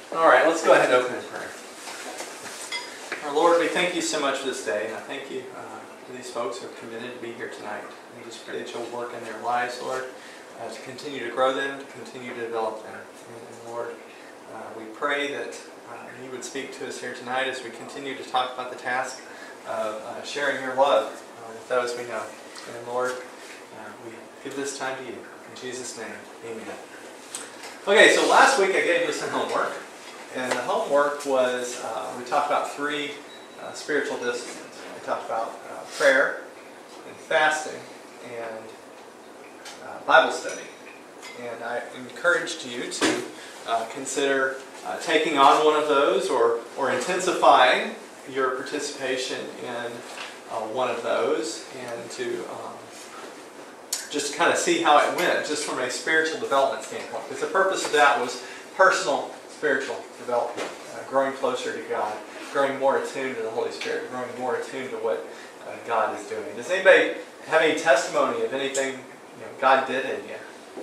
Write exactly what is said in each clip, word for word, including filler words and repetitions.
All right, let's go ahead and open in prayer. Our Lord, we thank you so much for this day, and I thank you uh, to these folks who are committed to be here tonight. We just pray that you'll work in their lives, Lord, uh, to continue to grow them, to continue to develop them. And, and Lord, uh, we pray that uh, you would speak to us here tonight as we continue to talk about the task of uh, sharing your love uh, with those we know. And Lord, uh, we give this time to you. In Jesus' name, amen. Okay, so last week I gave you some homework. And the homework was, uh, we talked about three uh, spiritual disciplines. We talked about uh, prayer and fasting and uh, Bible study. And I encouraged you to uh, consider uh, taking on one of those or, or intensifying your participation in uh, one of those and to um, just kind of see how it went, just from a spiritual development standpoint. Because the purpose of that was personal spiritual development, uh, growing closer to God, growing more attuned to the Holy Spirit, growing more attuned to what uh, God is doing. Does anybody have any testimony of anything you know, God did in you?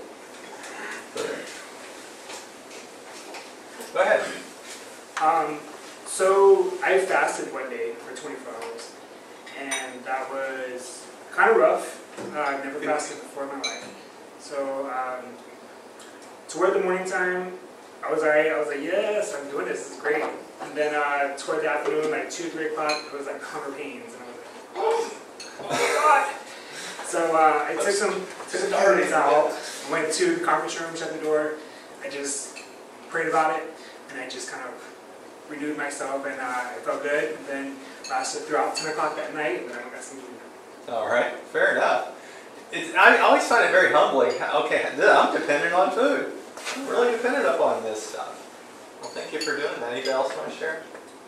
Go ahead. Um, so I fasted one day for twenty-four hours, and that was kind of rough. Uh, I've never fasted before in my life. So um, toward the morning time, I was alright. I was like, yes, I'm doing this. This is great. And then uh, toward the afternoon, like two, three o'clock, it was like hunger pains, and I was like, oh, oh my God. So uh, I took some took some darties out. I went to the conference room, shut the door. I just prayed about it, and I just kind of renewed myself, and uh, I felt good. And then lasted throughout ten o'clock that night, and then I got some food. All right, fair enough. It's, I always find it very humbling. Okay, I'm dependent on food. I'm really dependent upon this stuff. Well, thank you for doing that. Anybody else want to share?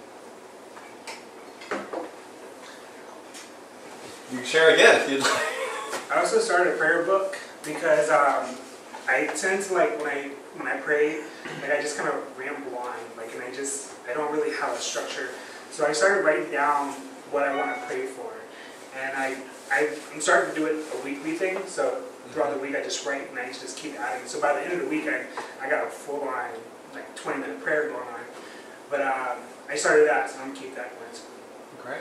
You can share again if you'd like. I also started a prayer book because um, I tend to, like, when I when I pray, like I just kind of ramble on, like, and I just I don't really have a structure. So I started writing down what I want to pray for, and I, I I'm starting to do it a weekly thing. So throughout the week, I just write and I just keep adding. So by the end of the week, I I got a full on like twenty minute prayer going on. But um, I started that, so I'm gonna keep that going. Great.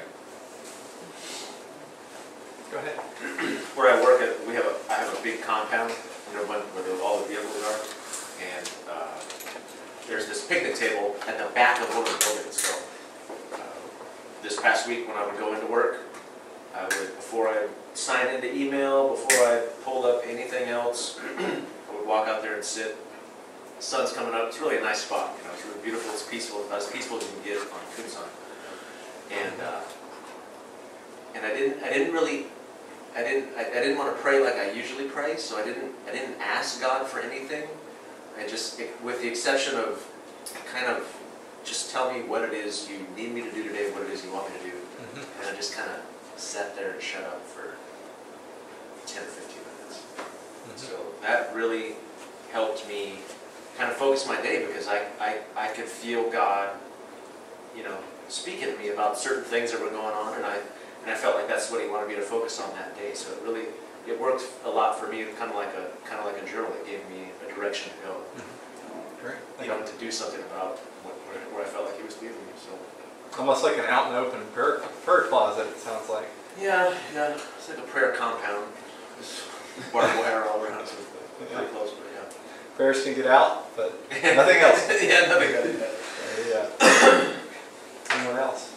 Go ahead. Where I work at, we have a I have a big compound, you know, where the, all the vehicles are, and uh, there's this picnic table at the back of one of the buildings. So uh, this past week, when I would go into work, I would before I sign into email, before I pulled up anything else, I would walk out there and sit. The sun's coming up. It's really a nice spot. You know, it's really beautiful. It's peaceful. About as peaceful as you can get on Kunsan. And uh, and I didn't I didn't really. I didn't. I, I didn't want to pray like I usually pray, so I didn't. I didn't ask God for anything. I just, with the exception of, kind of, just tell me what it is you need me to do today, what it is you want me to do, mm-hmm. and I just kind of sat there and shut up for ten or fifteen minutes. Mm-hmm. So that really helped me kind of focus my day because I, I I could feel God, you know, speaking to me about certain things that were going on, and I. And I felt like that's what he wanted me to focus on that day. So it really, it worked a lot for me, kind of like a kind of like a journal. It gave me a direction to go. Mm-hmm. Great. You know, to do something about what, where, where I felt like he was leading me. So almost like an out and open prayer, prayer closet. It sounds like. Yeah, yeah. It's like a prayer compound. Just barbed wire all around. So pretty close, but yeah. Prayers can get out, but nothing else. Yeah, nothing else. Yeah. Anyone else?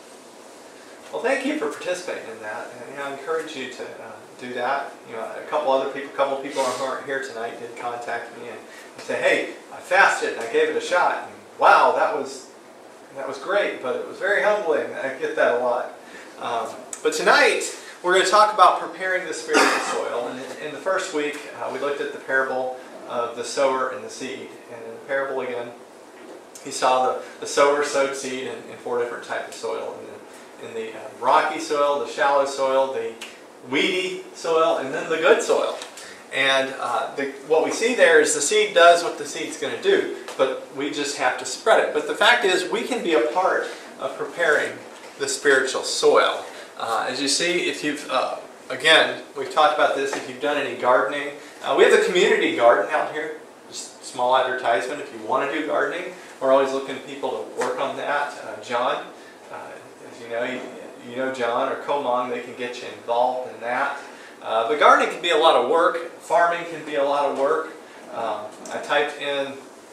Well, thank you for participating in that, and you know, I encourage you to uh, do that. You know, a couple other people, a couple of people who aren't here tonight did contact me and say, "Hey, I fasted and I gave it a shot, and wow, that was that was great, but it was very humbling." I get that a lot. Um, but tonight we're going to talk about preparing the spiritual soil. And in, in the first week, uh, we looked at the parable of the sower and the seed. And in the parable again, he saw the, the sower sowed seed in, in four different types of soil. And in the uh, rocky soil, the shallow soil, the weedy soil, and then the good soil. And uh, the, what we see there is the seed does what the seed's going to do, but we just have to spread it. But the fact is, we can be a part of preparing the spiritual soil. Uh, as you see, if you've, uh, again, we've talked about this, if you've done any gardening. Uh, we have a community garden out here, just small advertisement if you want to do gardening. We're always looking for people to work on that. Uh, John, uh, as you know, you, you know John or Komong, they can get you involved in that. Uh, but gardening can be a lot of work. Farming can be a lot of work. Um, I typed in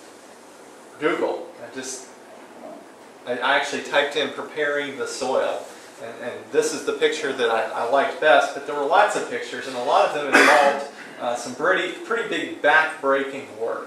Google. I just, I actually typed in preparing the soil. And, and this is the picture that I, I liked best, but there were lots of pictures, and a lot of them involved uh, some pretty, pretty big back-breaking work.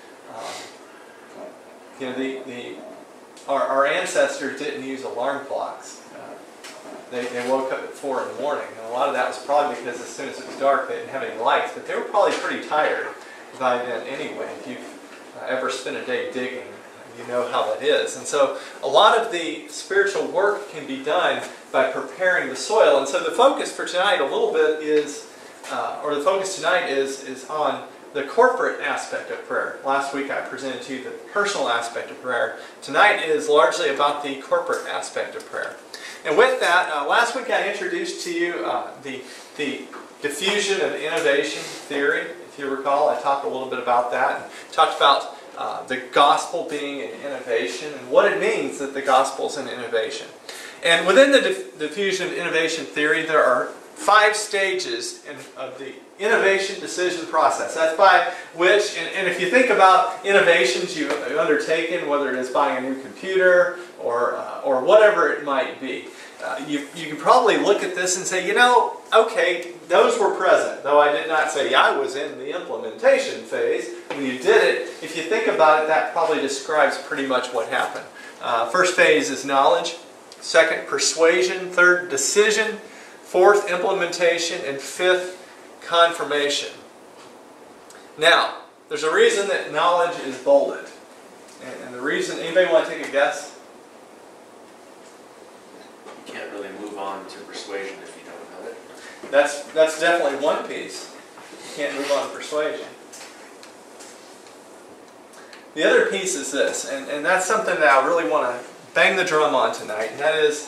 Um, you know, the, the, our, our ancestors didn't use alarm clocks. Uh, they, they woke up at four in the morning, and a lot of that was probably because as soon as it was dark, they didn't have any lights, but they were probably pretty tired by then anyway. If you've uh, ever spent a day digging, you know how that is. And so a lot of the spiritual work can be done by preparing the soil. And so the focus for tonight a little bit is, uh, or the focus tonight is, is on the corporate aspect of prayer. Last week I presented to you the personal aspect of prayer. Tonight is largely about the corporate aspect of prayer. And with that, uh, last week I introduced to you uh, the, the diffusion of innovation theory. If you recall, I talked a little bit about that and talked about Uh, the gospel being an innovation and what it means that the gospel is an innovation. And within the dif diffusion of innovation theory, there are five stages in, of the innovation decision process. That's by which, and, and if you think about innovations you've undertaken, whether it is buying a new computer or, uh, or whatever it might be, uh, you, you can probably look at this and say, you know, okay, those were present, though I did not say yeah, I was in the implementation phase. When you did it, if you think about it, that probably describes pretty much what happened. Uh, first phase is knowledge. Second, persuasion. Third, decision. Fourth, implementation. And fifth, confirmation. Now, there's a reason that knowledge is bolded. And, and the reason, anybody want to take a guess? You can't really move on to persuasion if you don't know it. That's, that's definitely one piece. You can't move on to persuasion. The other piece is this, and, and that's something that I really want to bang the drum on tonight, and that is,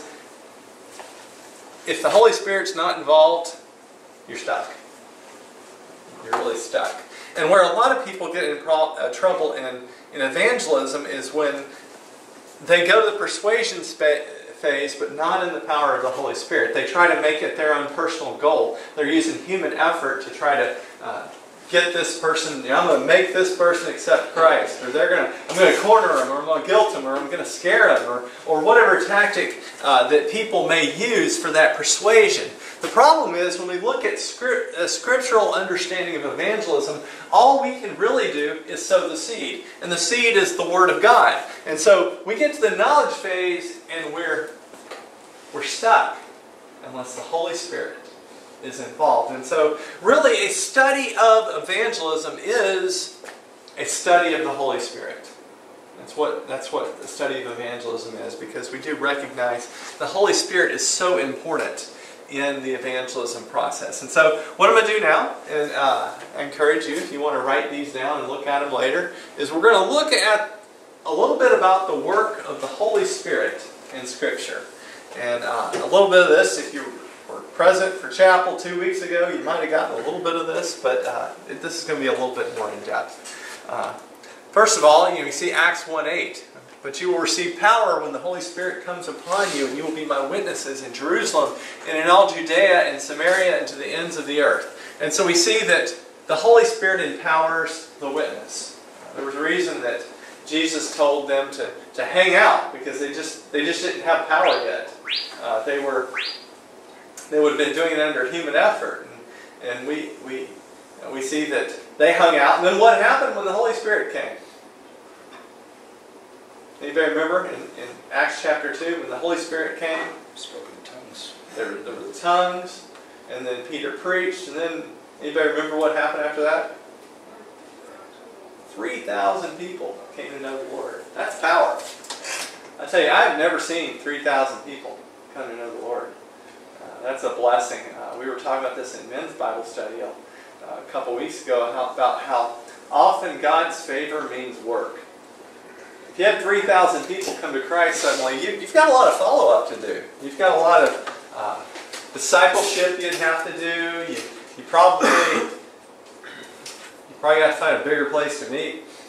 if the Holy Spirit's not involved, you're stuck. You're really stuck. And where a lot of people get in pro uh, trouble in, in evangelism is when they go to the persuasion phase, but not in the power of the Holy Spirit. They try to make it their own personal goal. They're using human effort to try to uh, get this person, you know, I'm going to make this person accept Christ, or they're going to, I'm going to corner them, or I'm going to guilt them, or I'm going to scare them, or, or whatever tactic uh, that people may use for that persuasion. The problem is when we look at script, a scriptural understanding of evangelism, all we can really do is sow the seed. And the seed is the Word of God. And so we get to the knowledge phase and we're, we're stuck unless the Holy Spirit is involved. And so really a study of evangelism is a study of the Holy Spirit. That's what, that's what the study of evangelism is, because we do recognize the Holy Spirit is so important in the evangelism process. And so what I'm going to do now, and uh, I encourage you if you want to write these down and look at them later, is we're going to look at a little bit about the work of the Holy Spirit in Scripture. And uh, a little bit of this, if you were present for chapel two weeks ago, you might have gotten a little bit of this, but uh, it, this is going to be a little bit more in depth. Uh, first of all, you, know, you see Acts one eight. But you will receive power when the Holy Spirit comes upon you, and you will be my witnesses in Jerusalem and in all Judea and Samaria and to the ends of the earth. And so we see that the Holy Spirit empowers the witness. There was a reason that Jesus told them to, to hang out, because they just they just didn't have power yet. Uh, they were they would have been doing it under human effort, and, and we we we see that they hung out. And then what happened when the Holy Spirit came? Anybody remember in, in Acts chapter two when the Holy Spirit came? Spoken in tongues. There, there were the tongues, and then Peter preached, and then anybody remember what happened after that? three thousand people came to know the Lord. That's power. I tell you, I've never seen three thousand people come to know the Lord. Uh, that's a blessing. Uh, we were talking about this in men's Bible study a, a couple weeks ago how, about how often God's favor means work. If you had three thousand people come to Christ suddenly, you, you've got a lot of follow-up to do. You've got a lot of uh, discipleship you'd have to do. You, you probably you probably got to find a bigger place to meet.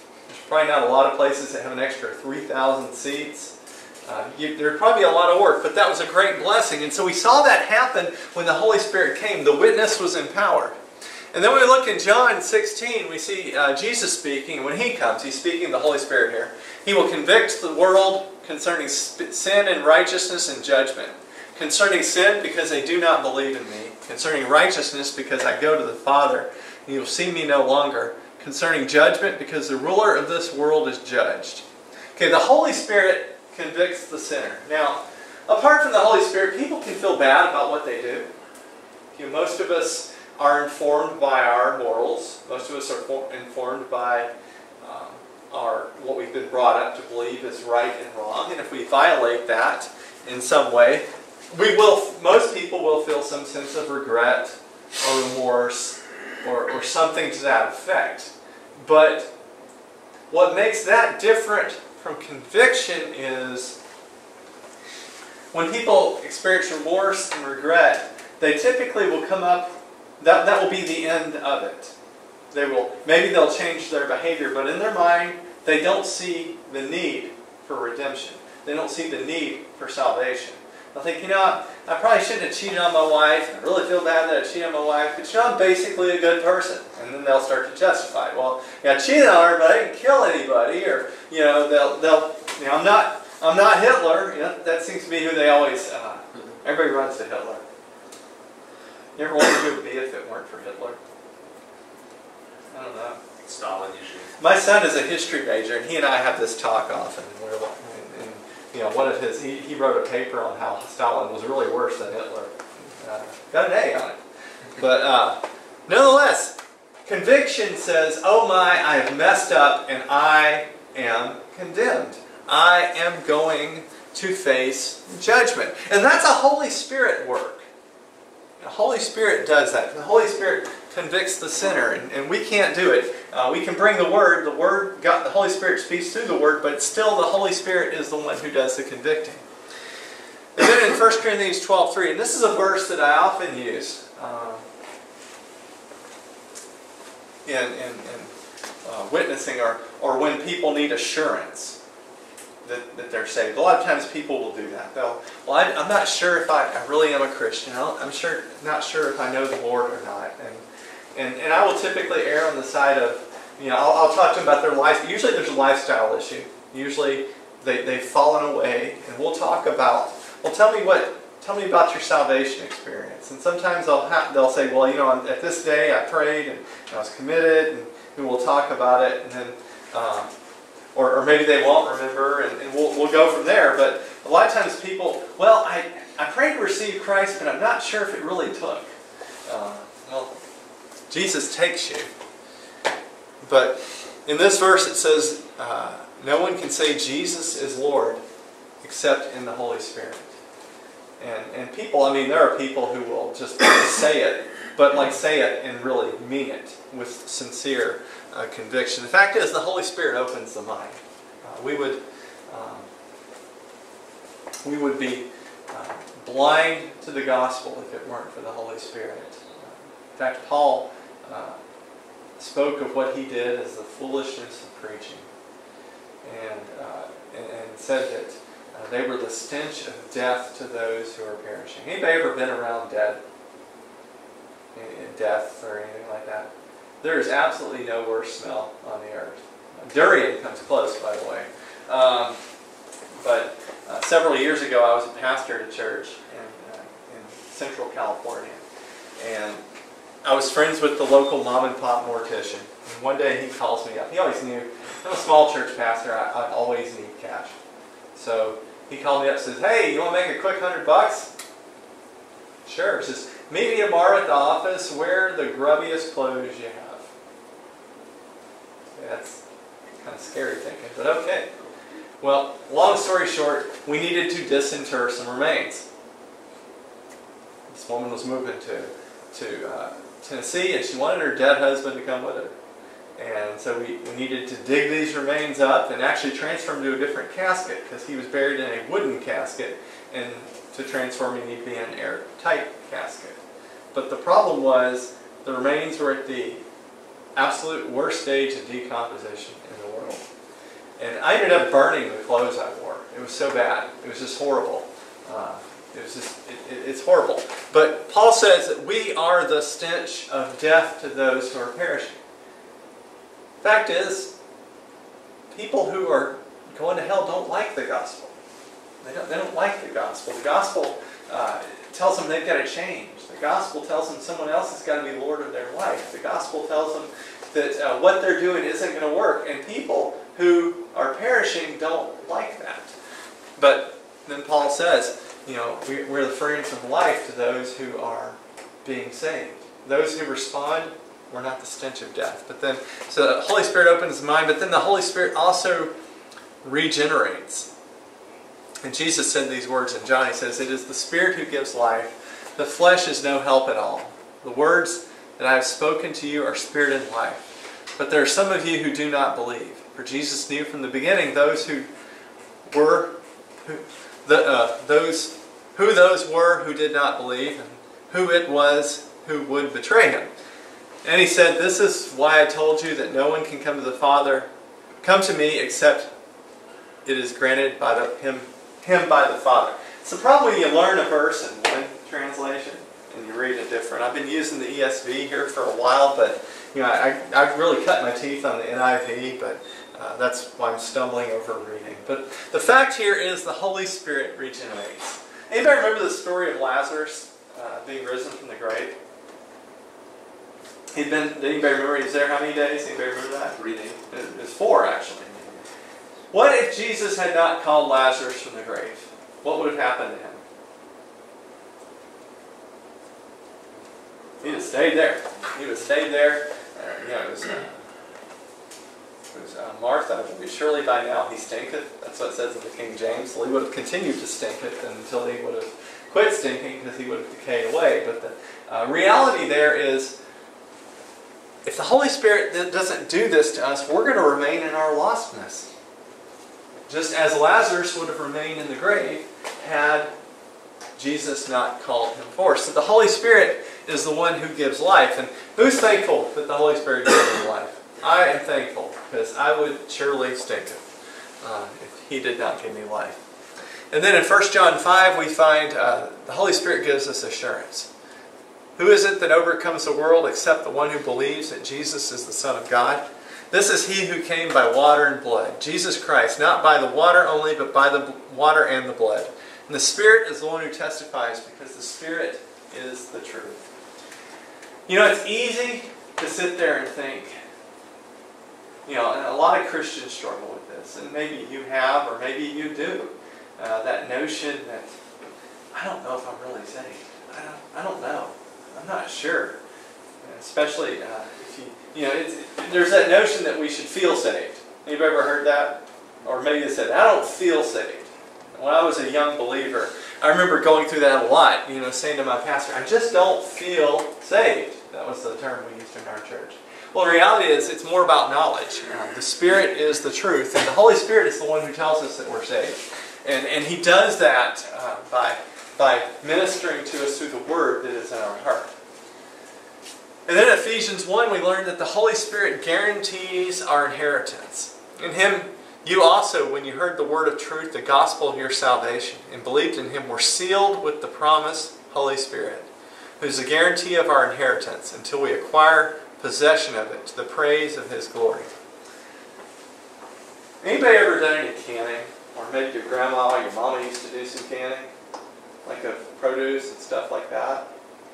probably not a lot of places that have an extra three thousand seats. Uh, you, there'd probably be a lot of work, but that was a great blessing. And so we saw that happen when the Holy Spirit came. The witness was empowered. And then when we look in John sixteen, we see uh, Jesus speaking. When He comes, He's speaking the Holy Spirit here. He will convict the world concerning sin and righteousness and judgment. Concerning sin, because they do not believe in me. Concerning righteousness, because I go to the Father, and you will see me no longer. Concerning judgment, because the ruler of this world is judged. Okay, the Holy Spirit convicts the sinner. Now, apart from the Holy Spirit, people can feel bad about what they do. You know, most of us are informed by our morals. Most of us are informed by um, our what we've been brought up to believe is right and wrong. And if we violate that in some way, we will. Most people will feel some sense of regret or remorse or, or something to that effect. But what makes that different from conviction is when people experience remorse and regret, they typically will come up, that, that will be the end of it. They will, maybe they'll change their behavior, but in their mind, they don't see the need for redemption. They don't see the need for salvation. They'll think, you know, I probably shouldn't have cheated on my wife. I really feel bad that I cheated on my wife, but you know, I'm basically a good person. And then they'll start to justify it. Well, yeah, I cheated on her, but I didn't kill anybody. Or, you know, they'll, they'll you know, I'm not, I'm not Hitler. You know, that seems to be who they always, uh, everybody runs to Hitler. You ever wonder who it would be if it weren't for Hitler? I don't know. Stalin usually. My son is a history major, and he and I have this talk often. And we're like, and, you know, one of his, he, he wrote a paper on how Stalin was really worse than Hitler. Uh, got an A on it. But uh, nonetheless, conviction says, oh my, I have messed up and I am condemned. I am going to face judgment. And that's a Holy Spirit work. The Holy Spirit does that. The Holy Spirit convicts the sinner, and, and we can't do it. Uh, we can bring the Word. The Word, God, the Holy Spirit speaks through the Word, but still the Holy Spirit is the one who does the convicting. And then in First Corinthians twelve three, and this is a verse that I often use uh, in, in, in uh, witnessing, or, or when people need assurance that, that they're saved. A lot of times people will do that. They'll, well, I, I'm not sure if I, I really am a Christian. I don't, I'm sure not sure if I know the Lord or not. And And, and I will typically err on the side of, you know, I'll, I'll talk to them about their life. Usually there's a lifestyle issue. Usually they, they've fallen away. And we'll talk about, well, tell me what, tell me about your salvation experience. And sometimes they'll, have, they'll say, well, you know, at this day I prayed and I was committed. And we will talk about it. And then, um, or, or maybe they won't remember. And, and we'll, we'll go from there. But a lot of times people, well, I, I prayed to receive Christ, but I'm not sure if it really took. Uh, well, Jesus takes you. But in this verse it says, uh, no one can say Jesus is Lord except in the Holy Spirit. And, and people, I mean, there are people who will just say it, but like say it and really mean it with sincere uh, conviction. The fact is, the Holy Spirit opens the mind. Uh, we would um, we would be uh, blind to the gospel if it weren't for the Holy Spirit. Uh, in fact, Paul Uh, spoke of what he did as the foolishness of preaching, and uh, and, and said that uh, they were the stench of death to those who are perishing. Anybody ever been around dead, death or anything like that? There is absolutely no worse smell on the earth. Durian comes close, by the way. Um, but uh, several years ago, I was a pastor at a church in, uh, in Central California, and I was friends with the local mom and pop mortician. And one day he calls me up. He always knew, I'm a small church pastor, I, I always need cash. So he called me up and says, hey, you want to make a quick hundred bucks? Sure. He says, meet me tomorrow at the office, wear the grubbiest clothes you have. Yeah, that's kind of scary thinking, but okay. Well, long story short, we needed to disinter some remains. This woman was moving to, to uh, Tennessee, and she wanted her dead husband to come with her. And so we, we needed to dig these remains up and actually transfer him to a different casket, because he was buried in a wooden casket, and to transfer him, you need to be in an airtight casket. But the problem was the remains were at the absolute worst stage of decomposition in the world. And I ended up burning the clothes I wore. It was so bad. It was just horrible. Uh, it was just, it, it, it's horrible. But Paul says that we are the stench of death to those who are perishing. Fact is, people who are going to hell don't like the gospel. They don't, they don't like the gospel. The gospel uh, tells them they've got to change. The gospel tells them someone else has got to be Lord of their life. The gospel tells them that uh, what they're doing isn't going to work. And people who are perishing don't like that. But then Paul says, you know, we, we're the fragrance of life to those who are being saved. Those who respond, we're not the stench of death. But then, so the Holy Spirit opens the mind, but then the Holy Spirit also regenerates. And Jesus said these words in John. He says, it is the Spirit who gives life. The flesh is no help at all. The words that I have spoken to you are spirit and life. But there are some of you who do not believe. For Jesus knew from the beginning those who were, who, the, uh, those, who those were who did not believe, and who it was who would betray him. And he said, this is why I told you that no one can come to the Father, come to me except it is granted by the, him, him by the Father. It's the problem when you learn a verse in one translation and you read it different. I've been using the E S V here for a while, but you know, I, I really cut my teeth on the N I V, but uh, that's why I'm stumbling over reading. But the fact here is the Holy Spirit regenerates. Anybody remember the story of Lazarus uh, being risen from the grave? He'd been, did anybody remember he was there how many days? Anybody remember that? Three days. It was four, actually. What if Jesus had not called Lazarus from the grave? What would have happened to him? He'd have stayed there. He would have stayed there. Uh, you know, it was, uh, it was uh, Martha. Surely by now he stinketh. That's what it says in the King James. So he would have continued to stinketh until he would have quit stinking because he would have decayed away. But the uh, reality there is, if the Holy Spirit doesn't do this to us, we're going to remain in our lostness. Just as Lazarus would have remained in the grave had Jesus not called him forth. So the Holy Spirit is the one who gives life. And who's thankful that the Holy Spirit gives him life? I am thankful, because I would surely stink it uh, if he did not give me life. And then in First John five we find uh, the Holy Spirit gives us assurance. Who is it that overcomes the world except the one who believes that Jesus is the Son of God? This is he who came by water and blood, Jesus Christ, not by the water only, but by the water and the blood. And the Spirit is the one who testifies, because the Spirit is the truth. You know, it's easy to sit there and think, you know, and a lot of Christians struggle with this, and maybe you have, or maybe you do, uh, that notion that, I don't know if I'm really saved. I don't, I don't know. I'm not sure. Especially uh, if you, you know, it's, there's that notion that we should feel saved. Anybody ever heard that? Or maybe they said, I don't feel saved. When I was a young believer, I remember going through that a lot, you know, saying to my pastor, I just don't feel saved. That was the term we used in our church. Well, the reality is, it's more about knowledge. Uh, the Spirit is the truth, and the Holy Spirit is the one who tells us that we're saved. And, and He does that uh, by, by ministering to us through the Word that is in our heart. And then in Ephesians one, we learn that the Holy Spirit guarantees our inheritance. In Him, you also, when you heard the word of truth, the gospel of your salvation, and believed in Him, were sealed with the promised Holy Spirit, who is the guarantee of our inheritance until we acquire possession of it to the praise of His glory. Anybody ever done any canning? Or maybe your grandma or your mama used to do some canning? Like of produce and stuff like that?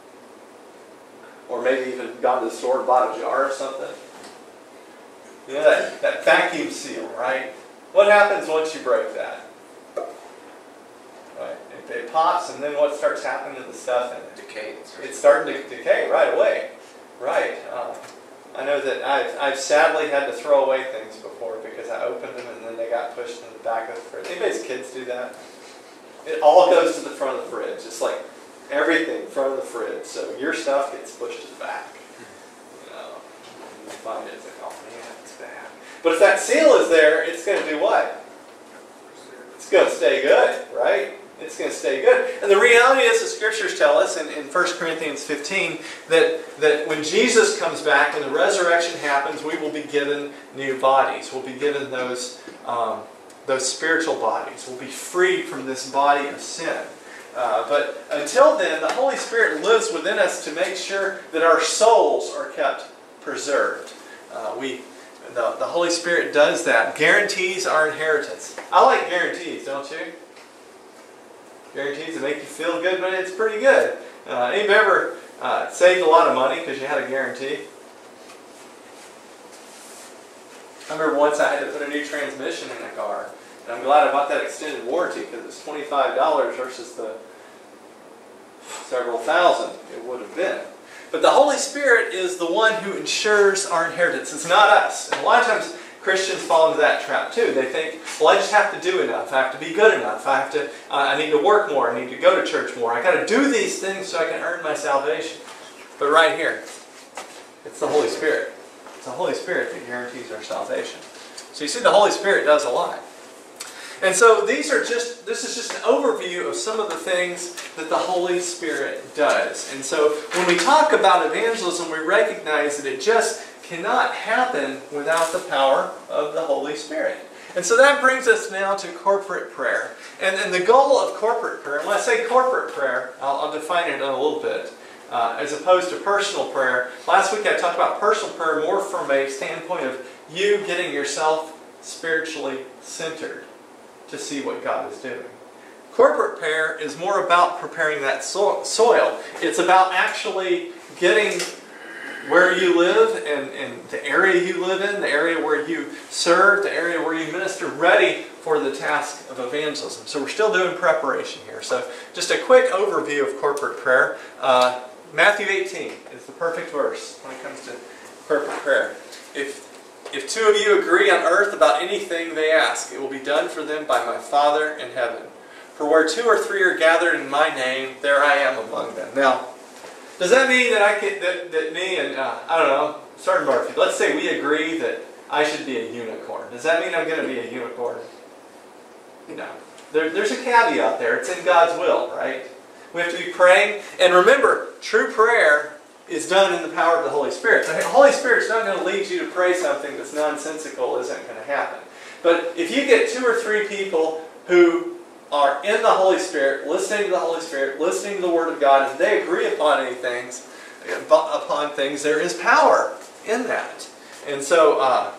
Or maybe even gone to the store and bought a jar or something? You know, that, that vacuum seal, right? What happens once you break that? Right? It, it pops, and then what starts happening to the stuff in it? Decay. It's starting to decay right away. Right. Um, I know that I've, I've sadly had to throw away things before because I opened them and then they got pushed in the back of the fridge. Anybody's kids do that? It all goes to the front of the fridge. It's like everything in front of the fridge. So your stuff gets pushed to the back. You know, you find it, it's like, oh man, it's bad. But if that seal is there, it's going to do what? It's going to stay good, right? It's going to stay good. And the reality is, the Scriptures tell us in, in First Corinthians fifteen that, that when Jesus comes back, when the resurrection happens, we will be given new bodies. We'll be given those, um, those spiritual bodies. We'll be freed from this body of sin. Uh, but until then, the Holy Spirit lives within us to make sure that our souls are kept preserved. Uh, we, the, the Holy Spirit does that. Guarantees our inheritance. I like guarantees, don't you? Guarantees that make you feel good, but it's pretty good. Uh, any of you ever uh, saved a lot of money because you had a guarantee? I remember once I had to put a new transmission in a car. And I'm glad I bought that extended warranty because it's twenty-five dollars versus the several thousand it would have been. But the Holy Spirit is the one who ensures our inheritance. It's not us. And a lot of times Christians fall into that trap too. They think, well, I just have to do enough. I have to be good enough. I have to. Uh, I need to work more. I need to go to church more. I got to do these things so I can earn my salvation. But right here, it's the Holy Spirit. It's the Holy Spirit that guarantees our salvation. So you see, the Holy Spirit does a lot. And so these are just, this is just an overview of some of the things that the Holy Spirit does. And so when we talk about evangelism, we recognize that it just cannot happen without the power of the Holy Spirit. And so that brings us now to corporate prayer. And, and the goal of corporate prayer, and when I say corporate prayer, I'll, I'll define it in a little bit, uh, as opposed to personal prayer. Last week I talked about personal prayer more from a standpoint of you getting yourself spiritually centered to see what God is doing. Corporate prayer is more about preparing that so soil. It's about actually getting where you live and, and the area you live in, the area where you serve, the area where you minister, ready for the task of evangelism. So we're still doing preparation here. So just a quick overview of corporate prayer. Uh, Matthew eighteen is the perfect verse when it comes to corporate prayer. If If two of you agree on earth about anything they ask, it will be done for them by my Father in heaven. For where two or three are gathered in my name, there I am among them. Now, does that mean that I can, that, that me and, uh, I don't know, Sergeant Murphy, let's say we agree that I should be a unicorn. Does that mean I'm going to be a unicorn? No. There, there's a caveat there. It's in God's will, right? We have to be praying. And remember, true prayer is done in the power of the Holy Spirit. The Holy Spirit's not going to lead you to pray something that's nonsensical, isn't going to happen. But if you get two or three people who are in the Holy Spirit, listening to the Holy Spirit, listening to the Word of God, and they agree upon any things, upon things, there is power in that. And so, uh,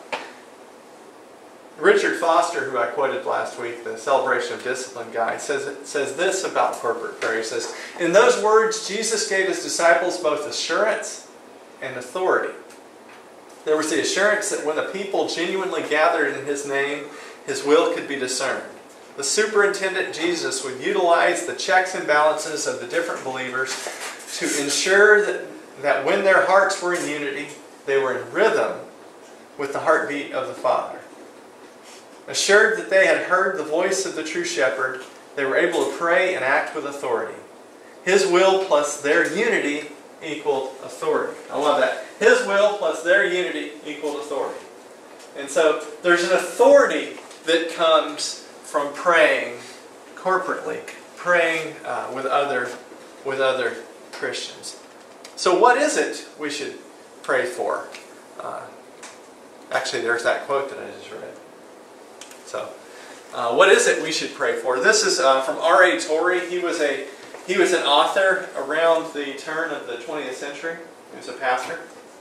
Richard Foster, who I quoted last week, the Celebration of Discipline guy, says, says this about corporate prayer. He says, in those words, Jesus gave His disciples both assurance and authority. There was the assurance that when the people genuinely gathered in His name, His will could be discerned. The superintendent, Jesus, would utilize the checks and balances of the different believers to ensure that, that when their hearts were in unity, they were in rhythm with the heartbeat of the Father. Assured that they had heard the voice of the true shepherd, they were able to pray and act with authority. His will plus their unity equaled authority. I love that. His will plus their unity equaled authority. And so there's an authority that comes from praying corporately, praying uh, with other, with other Christians. So what is it we should pray for? Uh, actually, there's that quote that I just read. So, uh, what is it we should pray for? This is uh, from R A Torrey. He was a he was an author around the turn of the twentieth century. He was a pastor.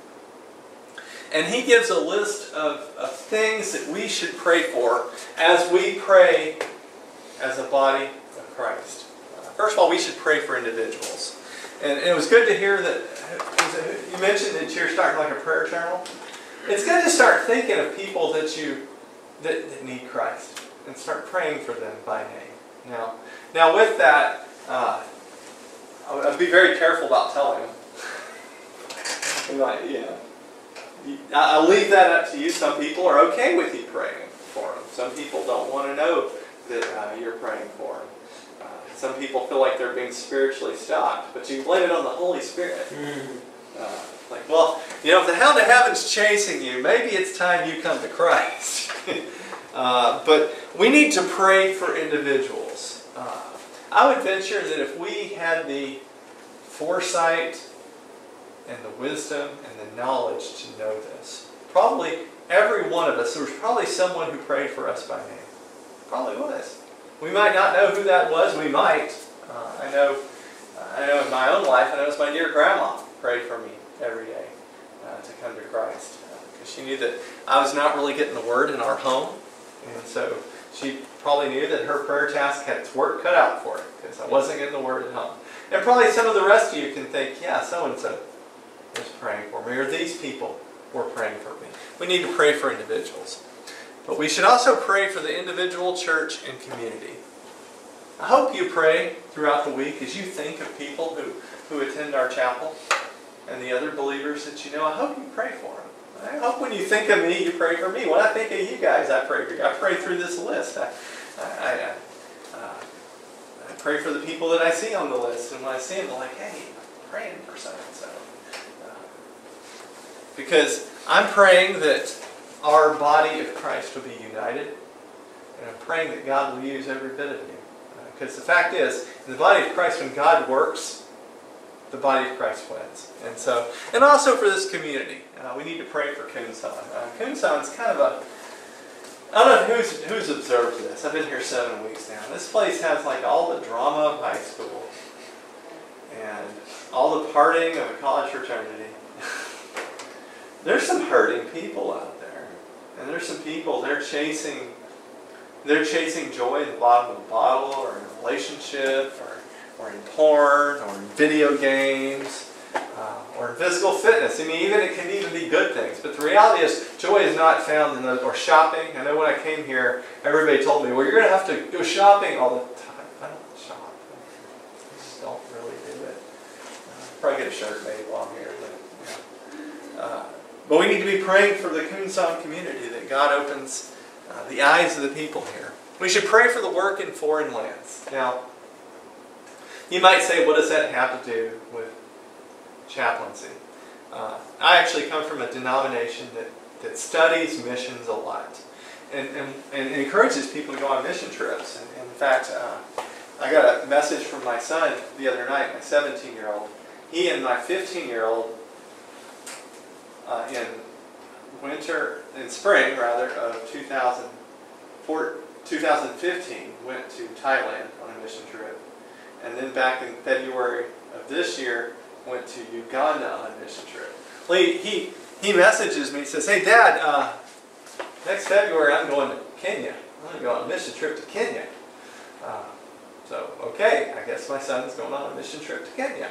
And he gives a list of, of things that we should pray for as we pray as a body of Christ. Uh, first of all, we should pray for individuals. And, and it was good to hear that you mentioned that you're starting like a prayer journal. It's good to start thinking of people that you that, that need Christ and start praying for them by name. Now, now with that, uh, I'll, I'll be very careful about telling them. Like, you know, I'll leave that up to you. Some people are okay with you praying for them. Some people don't want to know that uh, you're praying for them. Uh, some people feel like they're being spiritually stopped, but you blame it on the Holy Spirit. Mm. Uh, like, well, you know, if the hound of heaven's chasing you, maybe it's time you come to Christ. uh, but we need to pray for individuals. Uh, I would venture that if we had the foresight and the wisdom and the knowledge to know this, probably every one of us, there was probably someone who prayed for us by name. Probably was. We might not know who that was. We might. Uh, I know. I know in my own life. I know it's my dear grandma prayed for me every day uh, to come to Christ, because uh, she knew that I was not really getting the word in our home, and so she probably knew that her prayer task had its work cut out for it, because I wasn't getting the word at home. And probably some of the rest of you can think, yeah, so and so was praying for me, or these people were praying for me. We need to pray for individuals. But we should also pray for the individual, church, and community. I hope you pray throughout the week as you think of people who, who attend our chapel and the other believers that you know. I hope you pray for them. I hope when you think of me, you pray for me. When I think of you guys, I pray for you. I pray through this list. I, I, I, uh, I pray for the people that I see on the list. And when I see them, I'm like, hey, I'm praying for so-and-so. Uh, because I'm praying that our body of Christ will be united. And I'm praying that God will use every bit of you. Because uh, the fact is, in the body of Christ, when God works, the body of Christ wins. And so, and also for this community, uh, we need to pray for Kunsan. Uh, Kunsan's kind of a, I don't know who's, who's observed this. I've been here seven weeks now. This place has like all the drama of high school and all the partying of a college fraternity. There's some hurting people out there. And there's some people, they're chasing, they're chasing joy in the bottom of a bottle, or in a relationship, or, or in porn, or in video games, uh, or in physical fitness. I mean, even it can even be good things. But the reality is, joy is not found in those, or shopping. I know when I came here, everybody told me, well, you're going to have to go shopping all the time. I don't shop. I just don't really do it. Uh, probably get a shirt made while I'm here. But, you know. uh, But we need to be praying for the Kunsan community, that God opens uh, the eyes of the people here. We should pray for the work in foreign lands. Now, you might say, what does that have to do with chaplaincy? Uh, I actually come from a denomination that, that studies missions a lot and, and, and encourages people to go on mission trips. And, and in fact, uh, I got a message from my son the other night, my seventeen-year-old. He and my fifteen-year-old Uh, in winter, in spring rather, of two thousand fifteen, went to Thailand on a mission trip. And then back in February of this year, went to Uganda on a mission trip. Well, he, he, he messages me, he says, hey Dad, uh, next February I'm going to Kenya. I'm going to go on a mission trip to Kenya. Uh, so, okay, I guess my son's going on a mission trip to Kenya.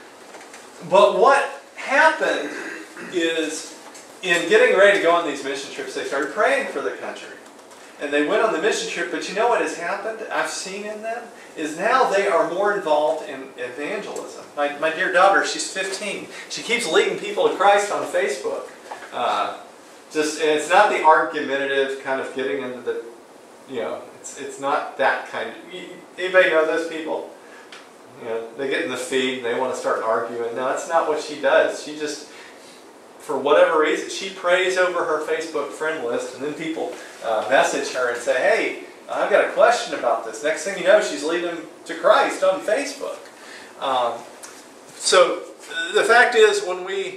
But what happened is, in getting ready to go on these mission trips, they started praying for the country. And they went on the mission trip, but you know what has happened, I've seen in them, is now they are more involved in evangelism. My, my dear daughter, she's fifteen. She keeps leading people to Christ on Facebook. Uh, just, and it's not the argumentative kind of getting into the, you know, it's, it's not that kind of, anybody know those people? You know, they get in the feed and they want to start arguing. No, that's not what she does. She just, for whatever reason, she prays over her Facebook friend list, and then people uh, message her and say, hey, I've got a question about this. Next thing you know, she's leading them to Christ on Facebook. Um, so the fact is, when we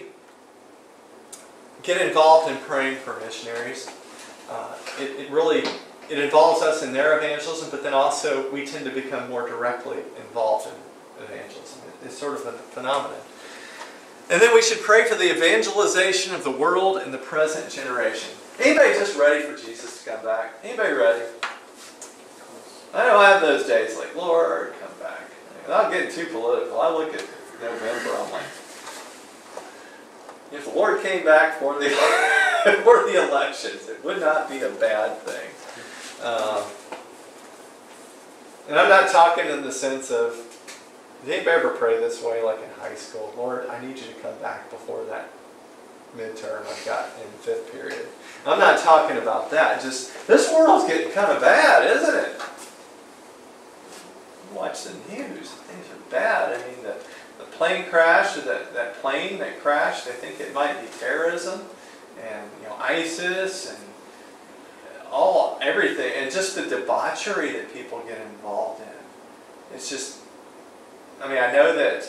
get involved in praying for missionaries, uh, it, it really it involves us in their evangelism, but then also we tend to become more directly involved in evangelism. It, it's sort of a phenomenon. And then we should pray for the evangelization of the world and the present generation. Anybody just ready for Jesus to come back? Anybody ready? I know I have those days like, Lord, come back. And I'm getting too political. I look at November, I'm like, if the Lord came back for the, for the elections, it would not be a bad thing. Um, and I'm not talking in the sense of, did anybody ever pray this way, like in high school? Lord, I need you to come back before that midterm I've got in the fifth period. I'm not talking about that. Just, this world's getting kind of bad, isn't it? Watch the news. Things are bad. I mean, the, the plane crash, that, that plane that crashed, I think it might be terrorism, and you know, ISIS, and all everything, and just the debauchery that people get involved in. it's just, I mean, I know that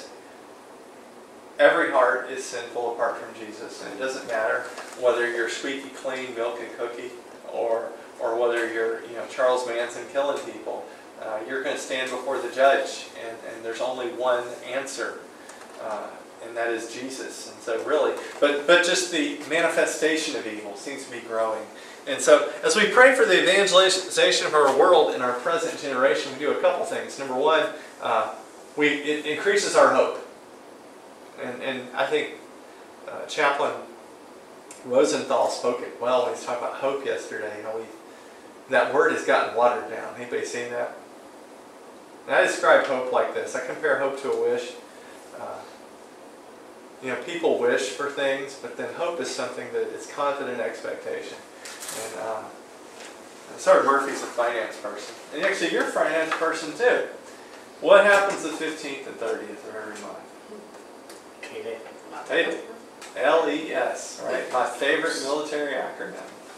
every heart is sinful apart from Jesus, and it doesn't matter whether you're squeaky clean milk and cookie, or or whether you're, you know, Charles Manson killing people. Uh, you're going to stand before the judge, and, and there's only one answer, uh, and that is Jesus. And so really, but but just the manifestation of evil seems to be growing. And so as we pray for the evangelization of our world in our present generation, we do a couple things. Number one, uh, we it increases our hope. And, and I think uh, Chaplain Rosenthal spoke it well when he was talking about hope yesterday. You know, we, that word has gotten watered down. Anybody seen that? And I describe hope like this. I compare hope to a wish. Uh, you know, people wish for things, but then hope is something that is confident expectation. And uh, Sergeant Murphy's a finance person. And actually, you're a finance person too. What happens the fifteenth and thirtieth of every month? Payday. Payday. L E S, right? My favorite military acronym.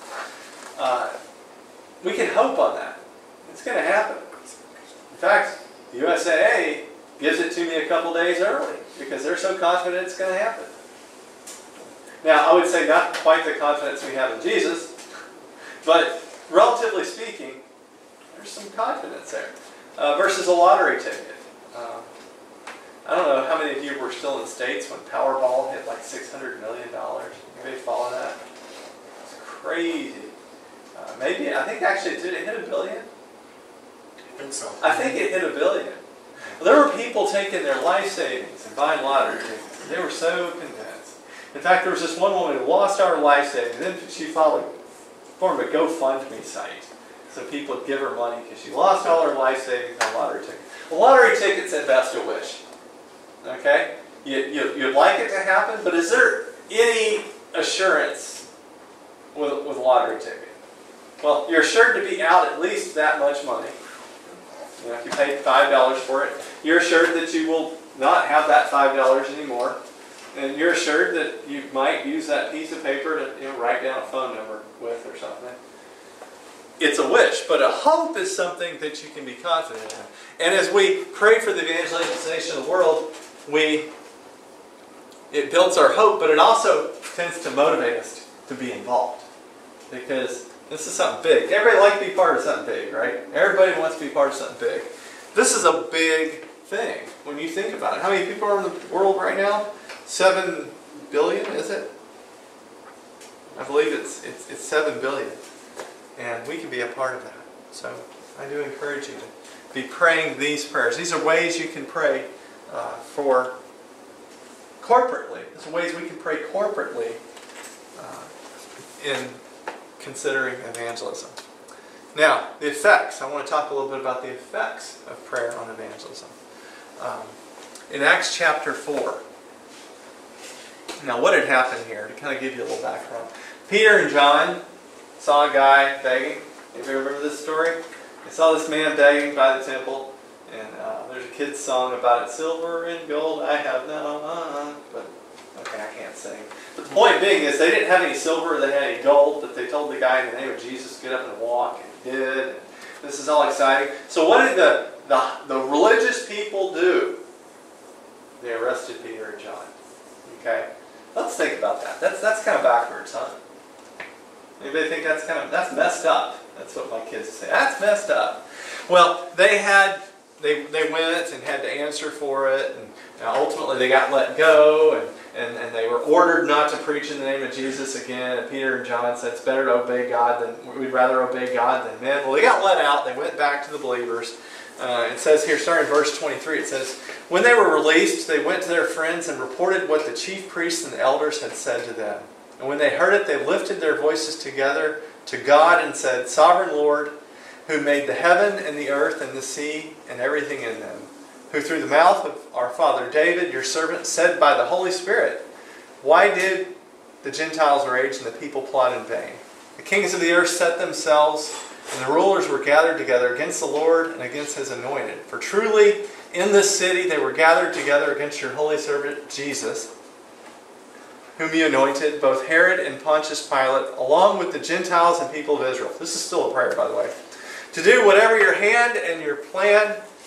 Uh, we can hope on that. It's going to happen. In fact, the U S A A gives it to me a couple days early because they're so confident it's going to happen. Now, I would say not quite the confidence we have in Jesus, but relatively speaking, there's some confidence there. Uh, versus a lottery ticket. Uh, I don't know how many of you were still in the States when Powerball hit like six hundred million dollars. Anybody follow that? It's crazy. Uh, maybe, I think actually, did it hit a billion? I think so. I think it hit a billion. Well, there were people taking their life savings and buying lottery tickets. They were so convinced. In fact, there was this one woman who lost our life savings, and then she followed, formed a GoFundMe site so people would give her money because she lost all her life savings on lottery tickets. A lottery ticket's at best a wish. Okay? You, you, you'd like it to happen, but is there any assurance with, with a lottery ticket? Well, you're assured to be out at least that much money. You know, if you paid five dollars for it, you're assured that you will not have that five dollars anymore. And you're assured that you might use that piece of paper to, you know, write down a phone number with or something. It's a wish, but a hope is something that you can be confident in. And as we pray for the evangelization of the world, we it builds our hope, but it also tends to motivate us to be involved. Because this is something big. Everybody likes to be part of something big, right? Everybody wants to be part of something big. This is a big thing when you think about it. How many people are in the world right now? Seven billion, is it? I believe it's it's, it's seven billion. And we can be a part of that. So I do encourage you to be praying these prayers. These are ways you can pray uh, for corporately. These are ways we can pray corporately uh, in considering evangelism. Now, the effects. I want to talk a little bit about the effects of prayer on evangelism. Um, in Acts chapter four. Now, what had happened here, to kind of give you a little background. Peter and John saw a guy begging. Anybody remember this story? They saw this man begging by the temple, and uh, there's a kid's song about it. Silver and gold I have no, uh, but okay, I can't sing. But the point being is they didn't have any silver, they had any gold, but they told the guy in the name of Jesus to get up and walk, and he did. And this is all exciting. So what did the, the, the religious people do? They arrested Peter and John. Okay? Let's think about that. That's, that's kind of backwards, huh? Anybody think that's kind of, that's messed up? That's what my kids say. That's messed up. Well, they had, they, they went and had to answer for it, and ultimately they got let go, and, and, and they were ordered not to preach in the name of Jesus again. And Peter and John said, it's better to obey God than, we'd rather obey God than men. Well, they got let out. They went back to the believers. Uh, it says here, starting in verse twenty-three, it says, when they were released, they went to their friends and reported what the chief priests and the elders had said to them. And when they heard it, they lifted their voices together to God and said, Sovereign Lord, who made the heaven and the earth and the sea and everything in them, who through the mouth of our father David, your servant, said by the Holy Spirit, why did the Gentiles rage and the people plot in vain? The kings of the earth set themselves, and the rulers were gathered together against the Lord and against his anointed. For truly in this city they were gathered together against your holy servant Jesus, whom you anointed, both Herod and Pontius Pilate, along with the Gentiles and people of Israel. This is still a prayer, by the way. To do whatever your hand and your plan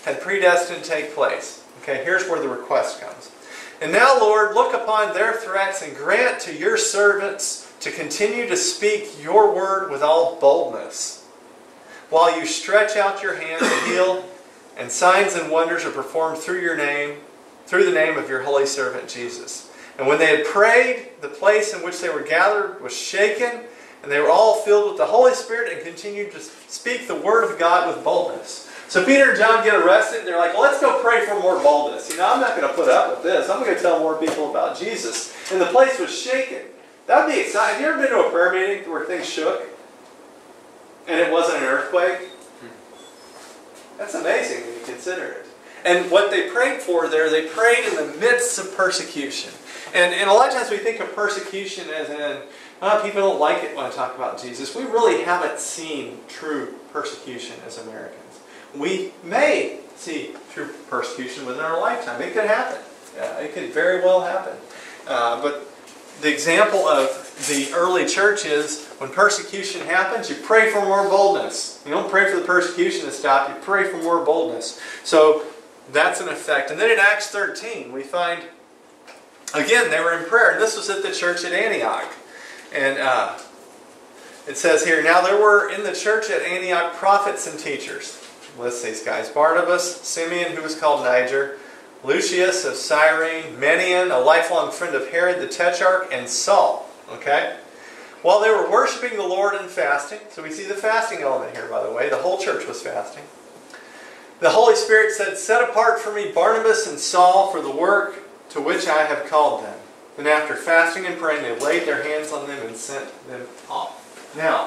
had predestined to take place. Okay, here's where the request comes. And now, Lord, look upon their threats and grant to your servants to continue to speak your word with all boldness, while you stretch out your hand to heal, and signs and wonders are performed through your name, through the name of your holy servant Jesus. And when they had prayed, the place in which they were gathered was shaken, and they were all filled with the Holy Spirit and continued to speak the word of God with boldness. So Peter and John get arrested, and they're like, well, let's go pray for more boldness. You know, I'm not going to put up with this. I'm going to tell more people about Jesus. And the place was shaken. That would be exciting. Have you ever been to a prayer meeting where things shook? And it wasn't an earthquake? That's amazing when you consider it. And what they prayed for there, they prayed in the midst of persecution. And, and a lot of times we think of persecution as in, oh, people don't like it when I talk about Jesus. We really haven't seen true persecution as Americans. We may see true persecution within our lifetime. It could happen. Yeah, it could very well happen. Uh, but the example of the early church is when persecution happens, you pray for more boldness. You don't pray for the persecution to stop. You pray for more boldness. So that's an effect. And then in Acts thirteen, we find, again, they were in prayer. And this was at the church at Antioch. And uh, it says here, now there were in the church at Antioch prophets and teachers. List these guys. Barnabas, Simeon, who was called Niger, Lucius of Cyrene, Manaen, a lifelong friend of Herod the Tetrarch, and Saul. Okay? While they were worshiping the Lord and fasting, so we see the fasting element here, by the way. The whole church was fasting. The Holy Spirit said, set apart for me Barnabas and Saul for the work to which I have called them. Then after fasting and praying, they laid their hands on them and sent them off. Now,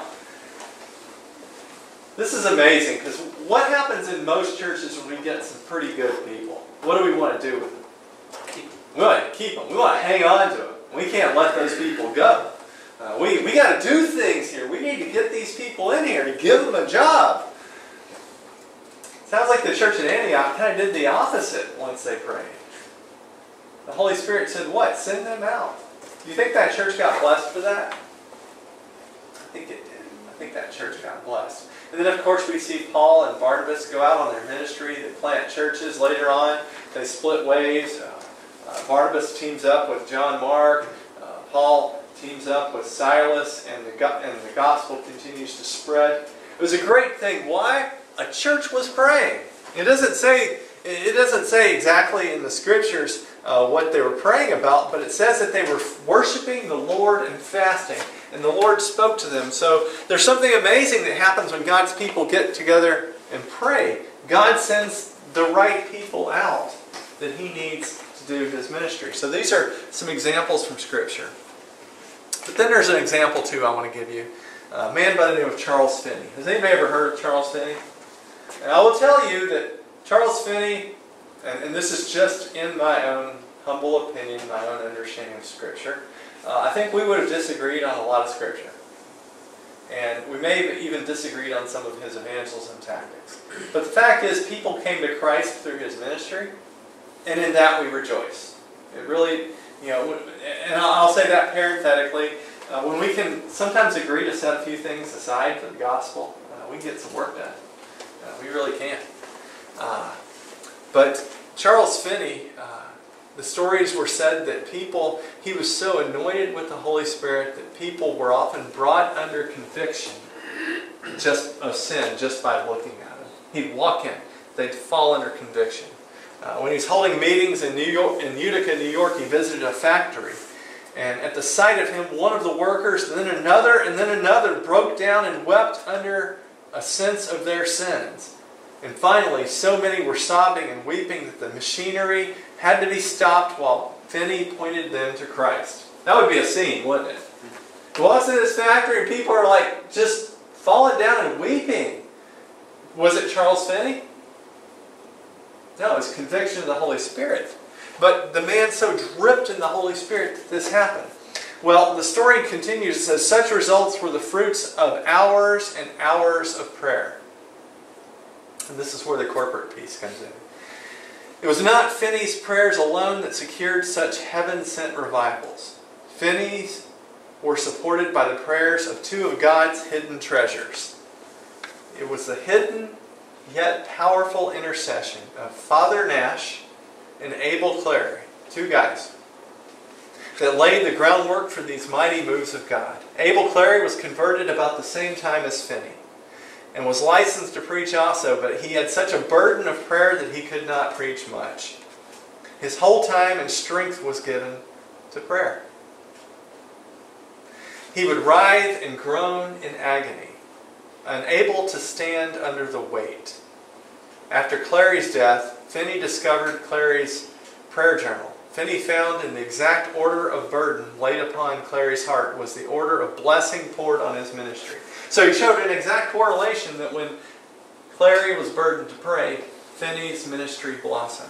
this is amazing, because what happens in most churches when we get some pretty good people? What do we want to do with them? We want to keep them. We want to hang on to them. We can't let those people go. Uh, we we got to do things here. We need to get these people in here and give them a job. Sounds like the church at Antioch kind of did the opposite once they prayed. The Holy Spirit said, what? Send them out. Do you think that church got blessed for that? I think it did. I think that church got blessed. And then, of course, we see Paul and Barnabas go out on their ministry. They plant churches. Later on, they split ways. Uh, uh, Barnabas teams up with John Mark. Uh, Paul teams up with Silas, and the, go and the gospel continues to spread. It was a great thing. Why? A church was praying. It doesn't say, it doesn't say exactly in the scriptures uh, what they were praying about, but it says that they were worshiping the Lord and fasting. And the Lord spoke to them. So there's something amazing that happens when God's people get together and pray. God sends the right people out that He needs to do His ministry. So these are some examples from Scripture. But then there's an example too I want to give you. A man by the name of Charles Finney. Has anybody ever heard of Charles Finney? And I will tell you that Charles Finney, and, and this is just in my own humble opinion, my own understanding of Scripture, Uh, I think we would have disagreed on a lot of Scripture. And we may have even disagreed on some of his evangelism tactics. But the fact is, people came to Christ through his ministry, and in that we rejoice. It really, you know, and I'll say that parenthetically, uh, when we can sometimes agree to set a few things aside for the gospel, uh, we can get some work done. Uh, we really can. Uh, but Charles Finney, uh, the stories were said that people, he was so anointed with the Holy Spirit that people were often brought under conviction just of sin just by looking at him. He'd walk in, they'd fall under conviction. Uh, when he was holding meetings in New York, in Utica, New York, he visited a factory. And at the sight of him, one of the workers, and then another, and then another broke down and wept under a sense of their sins. And finally, so many were sobbing and weeping that the machinery had to be stopped while Finney pointed them to Christ. That would be a scene, wouldn't it? He walks in this factory and people are like just falling down and weeping. Was it Charles Finney? No, it was conviction of the Holy Spirit. But the man so dripped in the Holy Spirit that this happened. Well, the story continues. It says, such results were the fruits of hours and hours of prayer. And this is where the corporate piece comes in. It was not Finney's prayers alone that secured such heaven-sent revivals. Finney's were supported by the prayers of two of God's hidden treasures. It was the hidden yet powerful intercession of Father Nash and Abel Clary, two guys that laid the groundwork for these mighty moves of God. Abel Clary was converted about the same time as Finney and was licensed to preach also, but he had such a burden of prayer that he could not preach much. His whole time and strength was given to prayer. He would writhe and groan in agony, unable to stand under the weight. After Clary's death, Finney discovered Clary's prayer journal. Finney found in the exact order of burden laid upon Clary's heart was the order of blessing poured on his ministry. So he showed an exact correlation that when Clary was burdened to pray, Finney's ministry blossomed.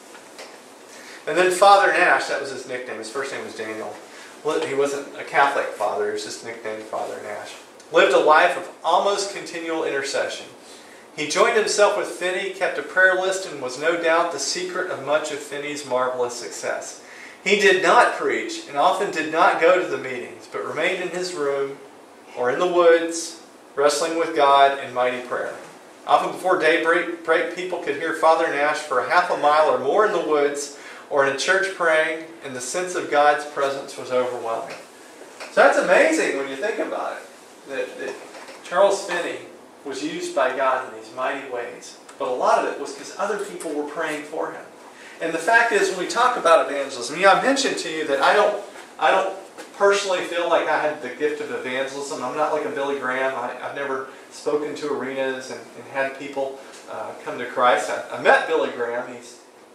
And then Father Nash, that was his nickname. His first name was Daniel. He wasn't a Catholic father, he was just nicknamed Father Nash. Lived a life of almost continual intercession. He joined himself with Finney, kept a prayer list, and was no doubt the secret of much of Finney's marvelous success. He did not preach and often did not go to the meetings, but remained in his room or in the woods, wrestling with God in mighty prayer. Often before daybreak, people could hear Father Nash for a half a mile or more in the woods or in a church praying, and the sense of God's presence was overwhelming. So that's amazing when you think about it, that, that Charles Finney was used by God in these mighty ways. But a lot of it was because other people were praying for him. And the fact is, when we talk about evangelism, you know, I mentioned to you that I don't, I don't personally feel like I had the gift of evangelism. I'm not like a Billy Graham. I, I've never spoken to arenas and, and had people uh, come to Christ. I, I met Billy Graham. He's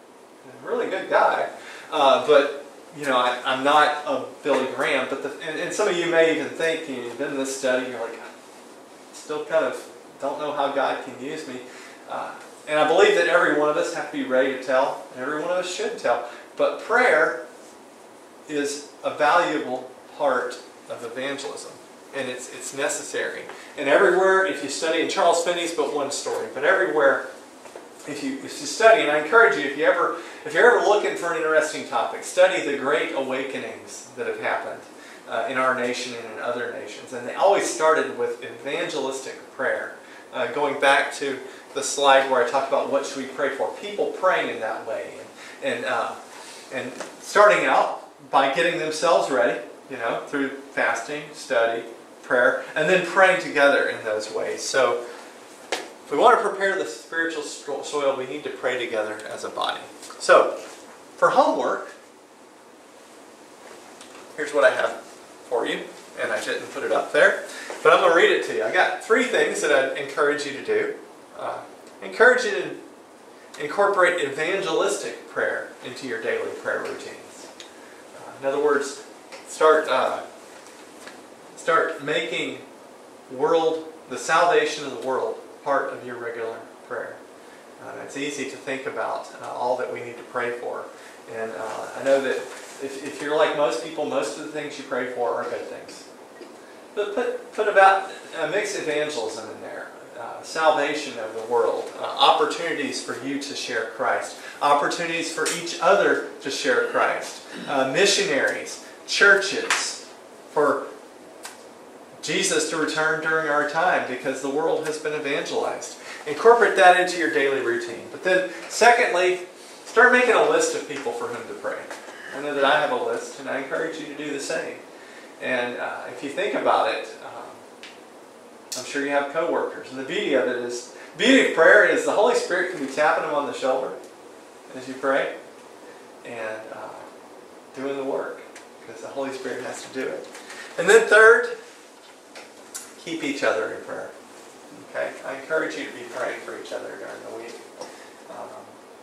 a really good guy. Uh, but, you know, I, I'm not a Billy Graham. But the, and, and some of you may even think, you know, you've been in this study, you're like, still kind of don't know how God can use me. Uh, and I believe that every one of us have to be ready to tell. And every one of us should tell. But prayer is a valuable part of evangelism. And it's, it's necessary. And everywhere, if you study, and Charles Finney's but one story, but everywhere, if you, if you study, and I encourage you, if you ever, if you're ever looking for an interesting topic, study the great awakenings that have happened uh, in our nation and in other nations. And they always started with evangelistic prayer. Uh, going back to the slide where I talked about what should we pray for, people praying in that way, and and, uh, and starting out by getting themselves ready, you know, through fasting, study, prayer, and then praying together in those ways. So if we want to prepare the spiritual soil, we need to pray together as a body. So for homework, here's what I have for you, and I didn't put it up there, but I'm going to read it to you. I got three things that I'd encourage you to do. Uh, encourage you to incorporate evangelistic prayer into your daily prayer routines. Uh, in other words, start uh, start making world the salvation of the world part of your regular prayer. Uh, it's easy to think about uh, all that we need to pray for, and uh, I know that if, if you're like most people, most of the things you pray for are good things. But put, put about uh, mix evangelism in there. Uh, salvation of the world. Uh, opportunities for you to share Christ. Opportunities for each other to share Christ. Uh, missionaries. Churches. For Jesus to return during our time because the world has been evangelized. Incorporate that into your daily routine. But then, secondly, start making a list of people for whom to pray. I know that I have a list, and I encourage you to do the same. And uh, if you think about it, um, I'm sure you have coworkers. And the beauty of it is, the beauty of prayer is the Holy Spirit can be tapping them on the shoulder as you pray and uh, doing the work because the Holy Spirit has to do it. And then third, keep each other in prayer. Okay? I encourage you to be praying for each other during the week. Um,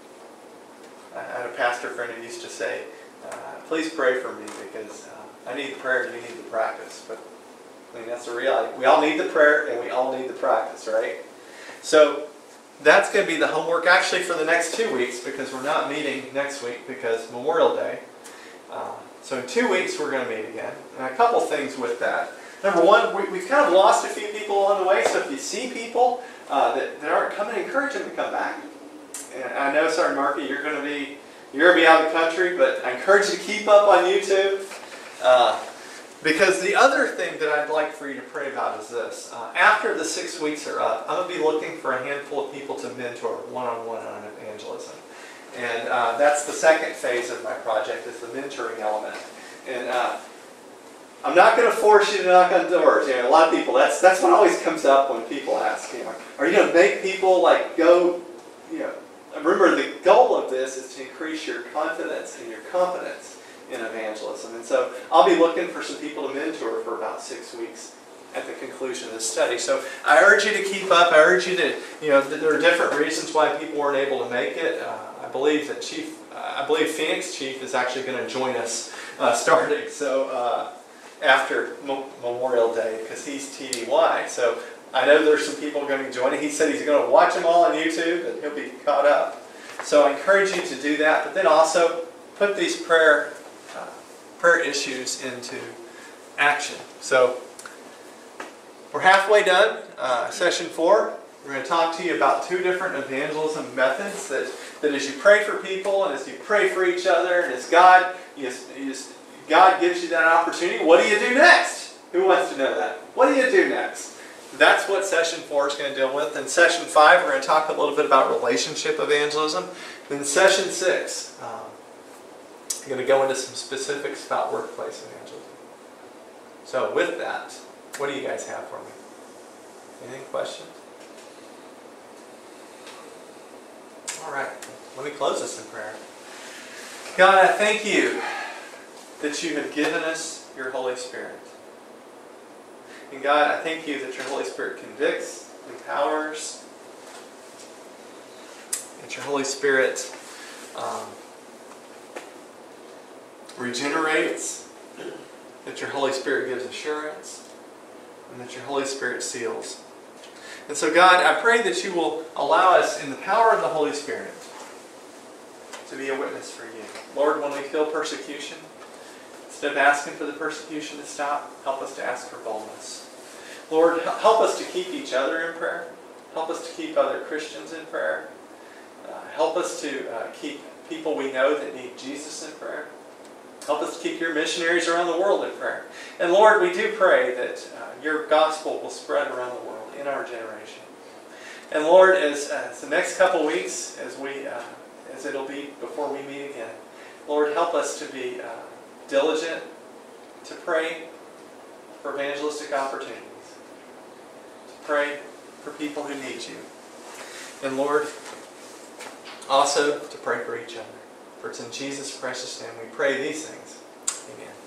I had a pastor friend who used to say, uh, please pray for me because uh, I need the prayer and you need the practice. But I mean, that's the reality. We all need the prayer and we all need the practice, right? So that's going to be the homework actually for the next two weeks because we're not meeting next week because Memorial Day. Uh, so in two weeks we're going to meet again. And a couple things with that. Number one, we, we've kind of lost a few people along the way. So if you see people uh, that, that aren't coming, encourage them to come back. And I know, sorry, Marky, you're going to be you're going to be out of the country, but I encourage you to keep up on YouTube. Uh, Because the other thing that I'd like for you to pray about is this. Uh, after the six weeks are up, I'm going to be looking for a handful of people to mentor one-on-one on evangelism. And uh, that's the second phase of my project, is the mentoring element. And uh, I'm not going to force you to knock on doors. You know, a lot of people, that's that's what always comes up when people ask, you know, are you going to make people like go, you know, remember the goal of this is to increase your confidence and your competence in evangelism. And so I'll be looking for some people to mentor for about six weeks at the conclusion of this study. So I urge you to keep up. I urge you to, you know, there are different reasons why people weren't able to make it. Uh, I believe that Chief, uh, I believe Phoenix Chief is actually going to join us uh, starting. So uh, after Mo Memorial Day, because he's T D Y. So I know there's some people going to be joining. He said he's going to watch them all on YouTube and he'll be caught up. So I encourage you to do that, but then also put these prayer uh, prayer issues into action. So we're halfway done. Uh, session four. We're going to talk to you about two different evangelism methods that, that as you pray for people and as you pray for each other and as God, you just, you just, God gives you that opportunity, what do you do next? Who wants to know that? What do you do next? That's what session four is going to deal with. In session five, we're going to talk a little bit about relationship evangelism. Then session six, um, I'm going to go into some specifics about workplace evangelism. So with that, what do you guys have for me? Any questions? All right, let me close this in prayer. God, I thank you that you have given us your Holy Spirit. And God, I thank you that your Holy Spirit convicts, empowers, that your Holy Spirit um, regenerates, that your Holy Spirit gives assurance, and that your Holy Spirit seals. And so God, I pray that you will allow us in the power of the Holy Spirit to be a witness for you. Lord, when we feel persecution, instead of asking for the persecution to stop, help us to ask for boldness. Lord, help us to keep each other in prayer. Help us to keep other Christians in prayer. Uh, help us to uh, keep people we know that need Jesus in prayer. Help us to keep your missionaries around the world in prayer. And Lord, we do pray that uh, your gospel will spread around the world in our generation. And Lord, as, as the next couple weeks, as we, uh, as it'll be before we meet again, Lord, help us to be uh, diligent to pray for evangelistic opportunities, to pray for people who need you, and Lord, also to pray for each other. For it's in Jesus' precious name we pray these things. Amen.